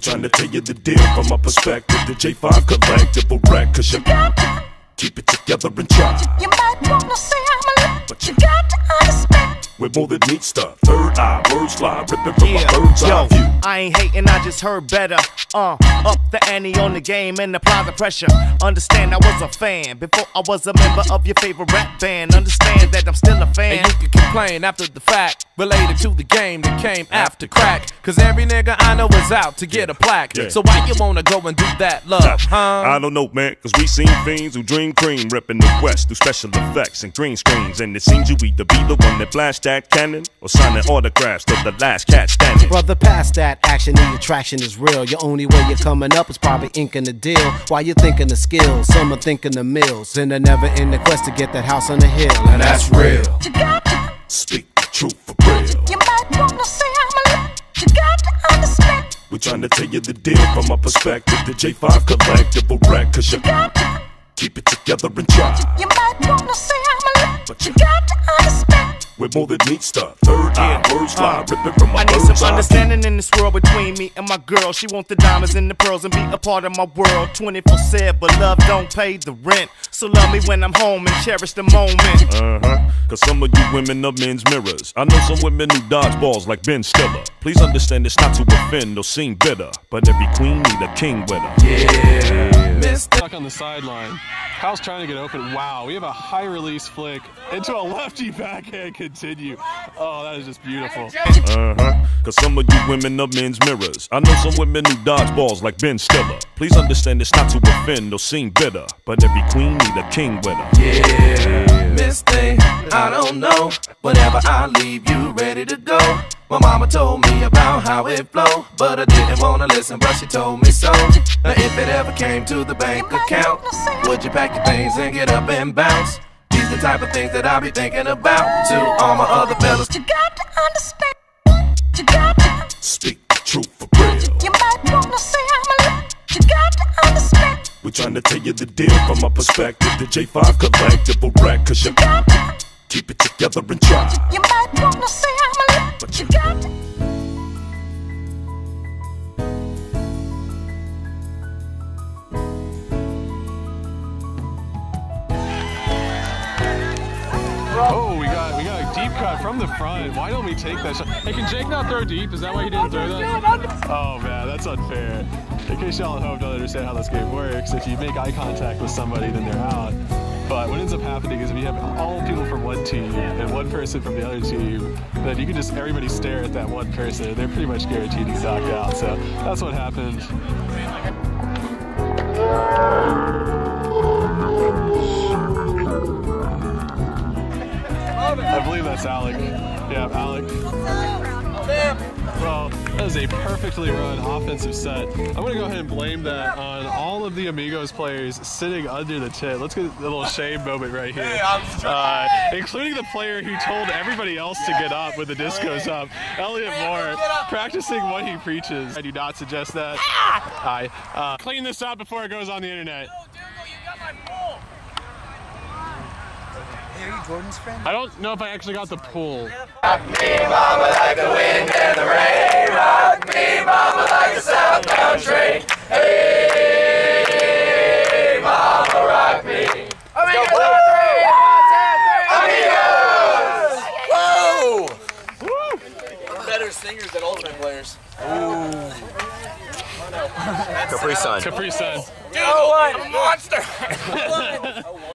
trying to tell you the deal from my perspective. The J5 collectible wreck, cause you got to keep it together and try. You might wanna say I'm a little, but you got to understand. We're more than neat stuff. Third eye, birds fly, ripping from a bird's eye view. I ain't hating, I just heard better. Up the ante on the game and apply the pressure. Understand I was a fan before I was a member of your favorite rap band. Understand that I'm still a fan. And you can complain after the fact, related to the game that came after crack. Cause every nigga I know is out to get a plaque. So why you wanna go and do that, love, huh? I don't know, man, cause we seen fiends who dream cream, reppin' the West through special effects and green screens. And it seems you either be the one that blast that cannon or signing autographs to the last cat standing. Brother, past that action, the attraction is real. Your only way you're coming up is probably inking the deal. While you're thinking of skills, some are thinking of mills. And they're never in the quest to get that house on the hill. And that's real. You got to speak the truth for real. You might wanna say I'm a little, you got to understand. We're trying to tell you the deal from my perspective. The J5 collectible wreck, cause you got to keep it together and try. You might wanna say I'm a little, but you got to understand. We're more than neat stuff. Third eye, birds fly, ripping from my I need bird's eye some understanding in this world between me and my girl. She want the diamonds and the pearls and be a part of my world 24/7, but love don't pay the rent. So love me when I'm home and cherish the moment. Cause some of you women are men's mirrors. I know some women who dodge balls like Ben Stiller. Please understand it's not to offend or seem bitter, but every queen need a king with her. Yeah, Stuck on the sideline. Kyle's trying to get open. Wow, we have a high release flick into a lefty backhand continue. Oh, that is just beautiful. Cause some of you women are men's mirrors. I know some women who dodge balls like Ben Stiller. Please understand it's not to offend or seem bitter, but every queen need a king with her. Yeah, Miss Thing, I don't know. Whenever I leave, you ready to go. My mama told me about how it flow, but I didn't wanna listen, but she told me so. Now if it ever came to the bank account, would you pack your things and get up and bounce? These the type of things that I be thinking about. To all my other fellas, You got to understand. You got to speak the truth for real. You might wanna say I'm a little, you got to understand. We're trying to tell you the deal from my perspective. The J5 collectible wreck, cause you got to keep it together and try. You might wanna say I'm a little, but you got to. Oh, we got a deep cut from the front. Why don't we take that shot? Hey, can Jake not throw deep? Is that why he didn't throw that? Oh man, that's unfair. In case y'all at home don't understand how this game works, if you make eye contact with somebody, then they're out. But what ends up happening is if you have all people from one team and one person from the other team, then you can just everybody stare at that one person. They're pretty much guaranteed to get knocked out. So that's what happened. I believe that's Alec. Yeah, Alec. Well, that is a perfectly run offensive set. I'm going to go ahead and blame that on all of the Amigos players sitting under the tent. Let's get a little shame moment right here. Including the player who told everybody else to get up when the disco's up. Elliot Moore, practicing what he preaches. I do not suggest that. Clean this up before it goes on the internet. Are you Jordan's friend? I don't know if I actually got the pull. Rock me, mama, like the wind and the rain. Rock me, mama, like a South Country. Hey, mama, rock me. Amigos! Amigos! Woo! Better singers than Ultimate players. Ooh. Capri Sun. Capri Sun. Dude, I'm a monster!